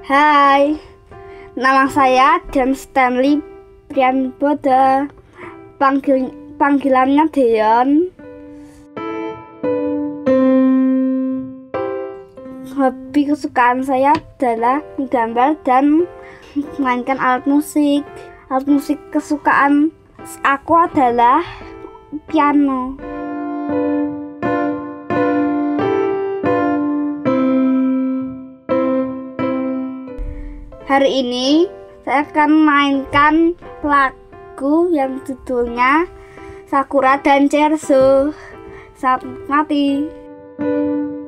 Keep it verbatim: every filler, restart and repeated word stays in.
Hai, nama saya John Stanley Priambodo, panggil, panggilannya Deon. Hobi kesukaan saya adalah menggambar dan memainkan alat musik. Alat musik kesukaan aku adalah piano. Hari ini saya akan mainkan lagu yang judulnya Sakura dan Cherso. Selamat menikmati.